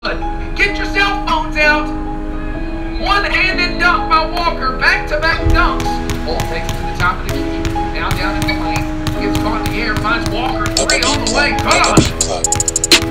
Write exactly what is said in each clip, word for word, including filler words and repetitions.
Get your cell phones out. One-handed dunk by Walker. Back-to-back dunks. Ball takes it to the top of the key. Now down in the lane. Gets caught in the air. Finds Walker. Three on the way. Good.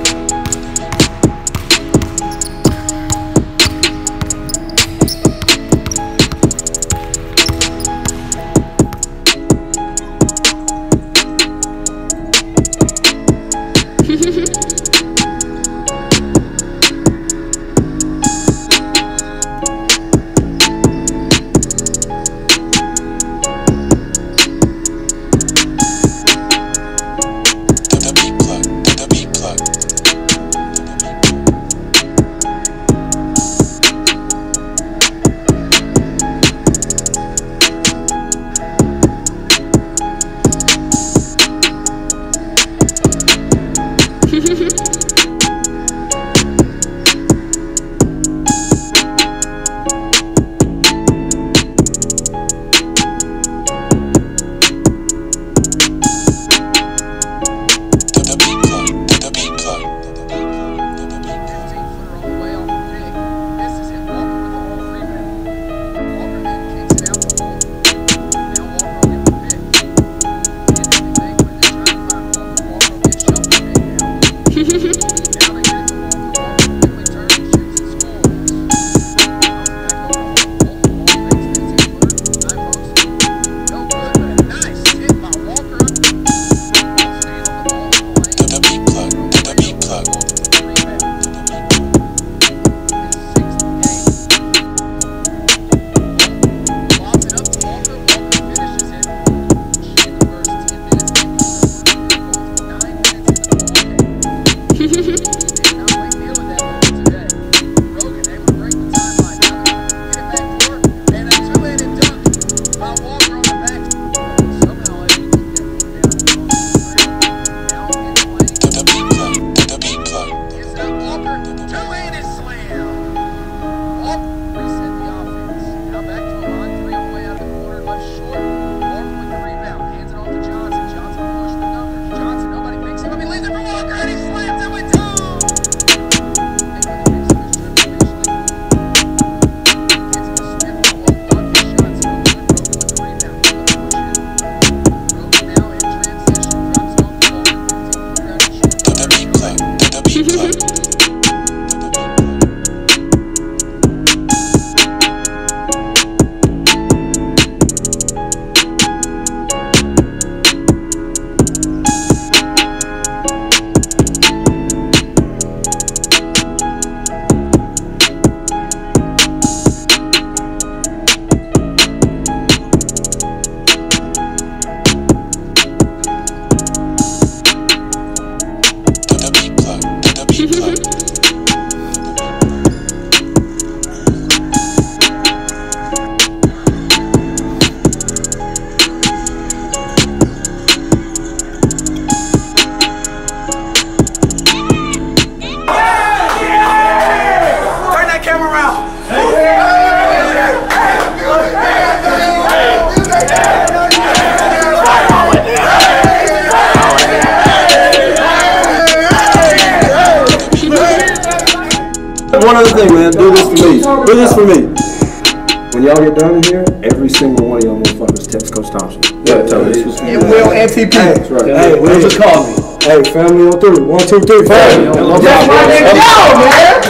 One other thing, man, do this for me. Do this for me. When y'all get done in here, every single one of y'all motherfuckers text Coach Thompson. Yeah, tell me this was It will M T P. That's right. Hey, Will just call me. Hey, family on three. One, two, three, family. That's my nigga, man.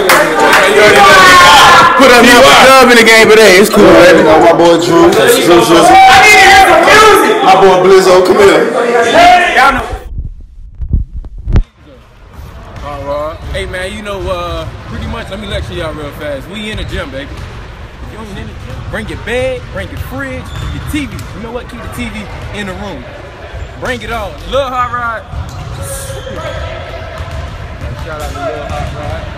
Put another dub in the game today. It's cool, baby. Got my boy Drew. Drew Drew. I need to hear some music. My boy Blizzo. Come here. Y'all know. Alright. Hey man, you know, uh, pretty much, let me lecture y'all real fast. We in the gym, baby. If you ain't in the gym, bring your bed, bring your fridge, your T V. You know what? Keep the T V in the room. Bring it all. Lil Hot Rod. Shout out to Lil Hot Rod.